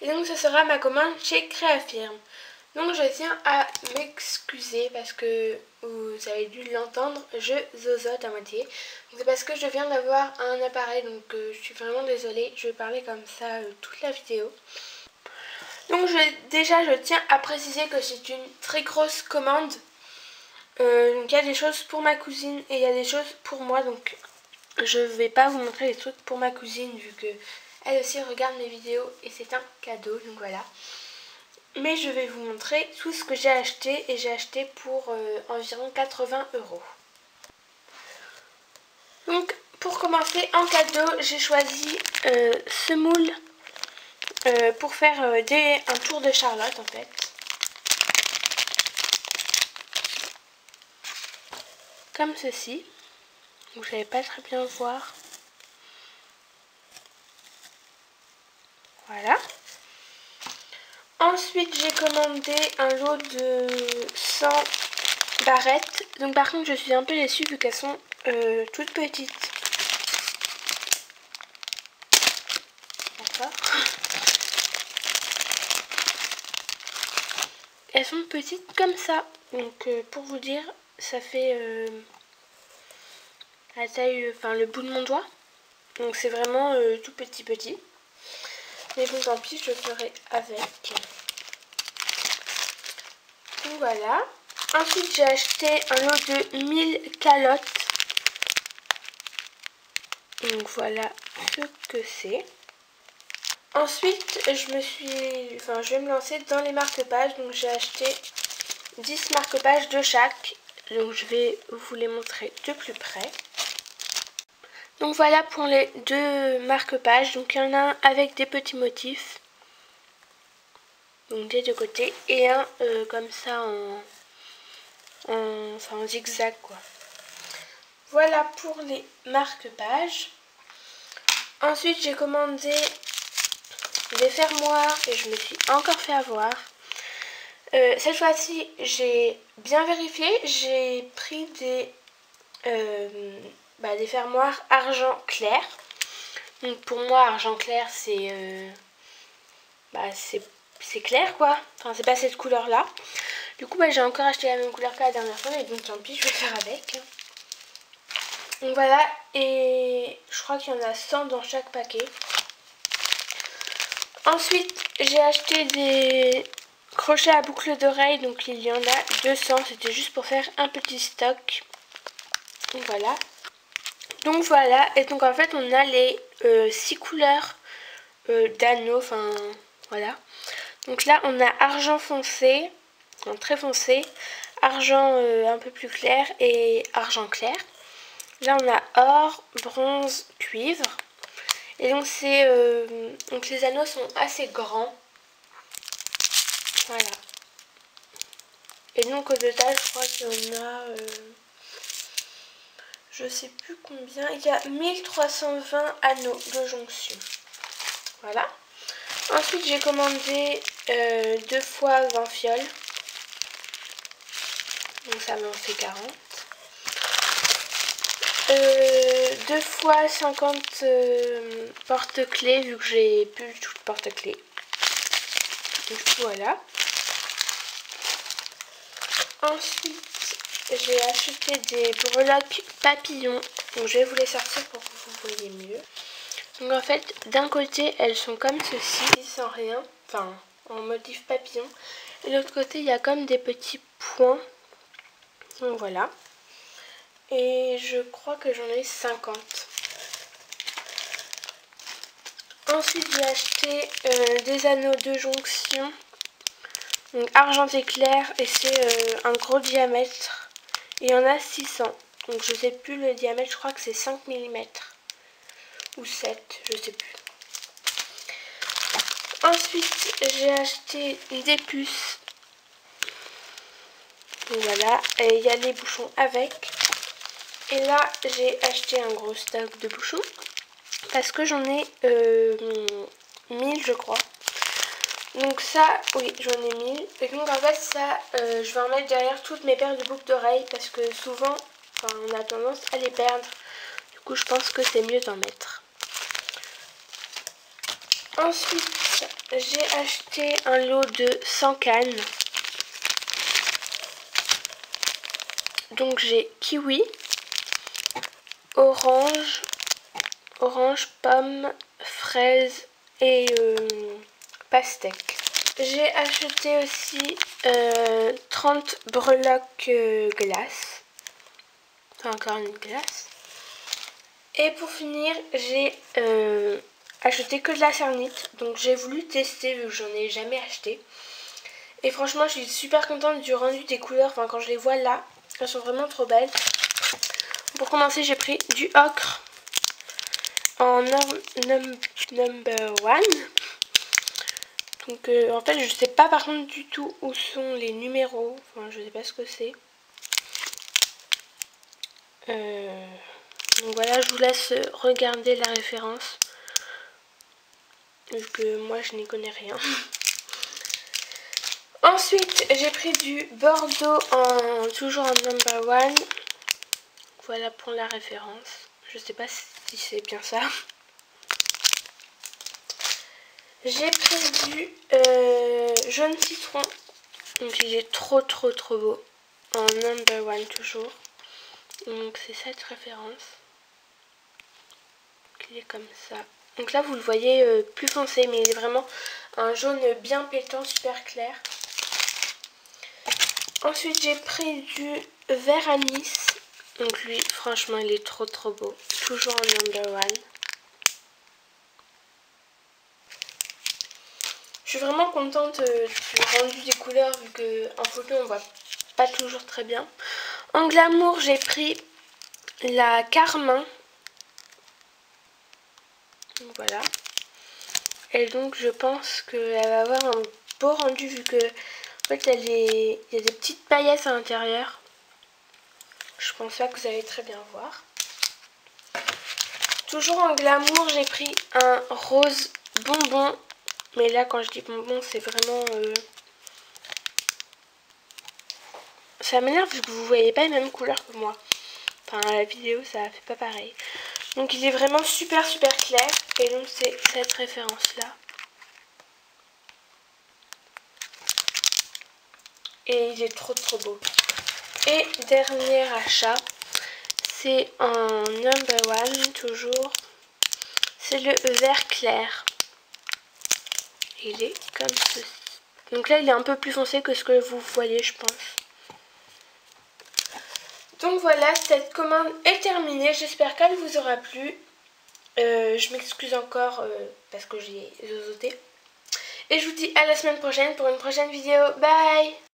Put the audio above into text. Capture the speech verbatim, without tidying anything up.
donc ce sera ma commande chez Créafirm. Donc je tiens à m'excuser parce que vous avez dû l'entendre, je zozote à moitié. C'est parce que je viens d'avoir un appareil, donc euh, je suis vraiment désolée, je vais parler comme ça euh, toute la vidéo. Donc je, déjà je tiens à préciser que c'est une très grosse commande. Euh, donc il y a des choses pour ma cousine et il y a des choses pour moi, donc je vais pas vous montrer les trucs pour ma cousine vu que elle aussi regarde mes vidéos et c'est un cadeau, donc voilà. Mais je vais vous montrer tout ce que j'ai acheté et j'ai acheté pour euh, environ quatre-vingts euros. Donc pour commencer en cadeau, j'ai choisi euh, ce moule euh, pour faire euh, des, un tour de Charlotte en fait. Comme ceci. Vous savez pas très bien voir. Voilà. Ensuite, j'ai commandé un lot de cent barrettes. Donc par contre, je suis un peu déçue vu qu'elles sont euh, toutes petites. D'accord. Elles sont petites comme ça. Donc euh, pour vous dire, ça fait euh, la taille, enfin le bout de mon doigt. Donc c'est vraiment euh, tout petit petit. Mais bon, tant pis, je ferai avec. Donc voilà. Ensuite, j'ai acheté un lot de mille calottes. Donc voilà ce que c'est. Ensuite, je me suis, enfin, je vais me lancer dans les marque-pages. Donc j'ai acheté dix marque-pages de chaque. Donc je vais vous les montrer de plus près. Donc voilà pour les deux marque-pages. Donc il y en a un avec des petits motifs. Donc des deux côtés. Et un euh, comme ça en, en, enfin, en zigzag quoi. Voilà pour les marque-pages. Ensuite j'ai commandé des fermoirs et je me suis encore fait avoir. Euh, cette fois-ci j'ai bien vérifié. J'ai pris des... Euh, Bah, des fermoirs argent clair. Donc pour moi argent clair c'est euh, bah, c'est clair quoi. Enfin c'est pas cette couleur là. Du coup bah, j'ai encore acheté la même couleur que la dernière fois et donc tant pis, je vais faire avec. Donc voilà, et je crois qu'il y en a cent dans chaque paquet. Ensuite j'ai acheté des crochets à boucle d'oreille. Donc il y en a deux cents. C'était juste pour faire un petit stock. Donc voilà. Donc voilà, et donc en fait on a les euh, six couleurs euh, d'anneaux, enfin voilà. Donc là on a argent foncé, enfin, très foncé, argent euh, un peu plus clair et argent clair. Là on a or, bronze, cuivre. Et donc c'est euh, donc les anneaux sont assez grands. Voilà. Et donc au total je crois qu'il y en a... Euh, je sais plus combien, il y a mille trois cent vingt anneaux de jonction. Voilà. Ensuite j'ai commandé euh, deux fois vingt fioles. Donc ça m'en fait quarante. Euh, deux fois cinquante euh, porte-clés vu que j'ai plus du tout de porte-clés. Donc voilà. Ensuite j'ai acheté des breloques papillons. Donc je vais vous les sortir pour que vous voyez mieux. Donc en fait d'un côté elles sont comme ceci, sans rien, enfin en motif papillon. Et de l'autre côté il y a comme des petits points. Donc voilà. Et je crois que j'en ai cinquante. Ensuite j'ai acheté euh, des anneaux de jonction. Donc argenté clair et c'est euh, un gros diamètre. Et il y en a six cents. Donc je sais plus le diamètre, je crois que c'est cinq millimètres. Ou sept, je sais plus. Ensuite j'ai acheté des puces. Donc voilà, et il y a les bouchons avec. Et là j'ai acheté un gros stock de bouchons. Parce que j'en ai euh, mille je crois. Donc ça, oui j'en ai mille. Et donc en fait ça, euh, je vais en mettre derrière toutes mes paires de boucles d'oreilles. Parce que souvent, enfin, on a tendance à les perdre. Du coup je pense que c'est mieux d'en mettre. Ensuite j'ai acheté un lot de cent cannes. Donc j'ai kiwi, orange, orange, pomme, fraise et euh, pastèque. J'ai acheté aussi euh, trente breloques euh, glace. Enfin, encore une glace. Et pour finir, j'ai euh, acheté que de la cernite. Donc j'ai voulu tester vu que j'en ai jamais acheté. Et franchement, je suis super contente du rendu des couleurs. Enfin, quand je les vois là, elles sont vraiment trop belles. Pour commencer, j'ai pris du ocre en num num number one. Donc euh, en fait, je sais pas par contre du tout où sont les numéros. Enfin, je sais pas ce que c'est. Euh... Donc voilà, je vous laisse regarder la référence. Vu que moi, je n'y connais rien. Ensuite, j'ai pris du Bordeaux en toujours en number one. Voilà pour la référence. Je sais pas si c'est bien ça. J'ai pris du euh, jaune citron. Donc il est trop trop trop beau. En number one toujours. Donc c'est cette référence. Il est comme ça. Donc là vous le voyez euh, plus foncé, mais il est vraiment un jaune bien pétant, super clair. Ensuite j'ai pris du vert anis. Donc lui franchement il est trop trop beau. Toujours en number one. Je suis vraiment contente euh, du rendu des couleurs vu qu'en photo on voit pas toujours très bien. En glamour j'ai pris la Carmin. Donc voilà. Et donc je pense qu'elle va avoir un beau rendu vu que en fait elle est... il y a des petites paillettes à l'intérieur. Je pense pas que vous allez très bien voir. Toujours en glamour j'ai pris un rose bonbon. Mais là quand je dis bonbon c'est vraiment... Euh... Ça m'énerve vu que vous voyez pas les mêmes couleurs que moi. Enfin à la vidéo ça fait pas pareil. Donc il est vraiment super super clair. Et donc c'est cette référence là. Et il est trop trop beau. Et dernier achat. C'est en number one toujours. C'est le vert clair. Il est comme ceci. Donc là il est un peu plus foncé que ce que vous voyez je pense. Donc voilà, cette commande est terminée. J'espère qu'elle vous aura plu. Euh, je m'excuse encore euh, parce que j'ai zozoté. Et je vous dis à la semaine prochaine pour une prochaine vidéo. Bye!